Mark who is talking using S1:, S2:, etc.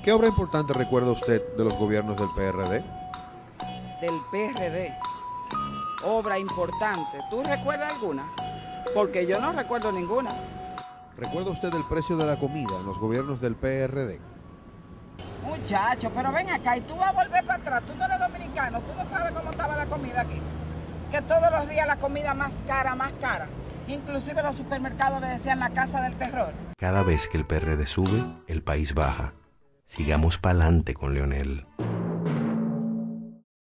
S1: ¿Qué obra importante recuerda usted de los gobiernos del PRD?
S2: Del PRD. Obra importante. ¿Tú recuerdas alguna? Porque yo no recuerdo ninguna.
S1: ¿Recuerda usted el precio de la comida en los gobiernos del PRD?
S2: Muchacho, pero ven acá y tú vas a volver para atrás. Tú no eres dominicano, tú no sabes cómo estaba la comida aquí. Que todos los días la comida más cara, más cara. Inclusive los supermercados le decían la casa del terror.
S3: Cada vez que el PRD sube, el país baja. Sigamos pa'lante con Leonel.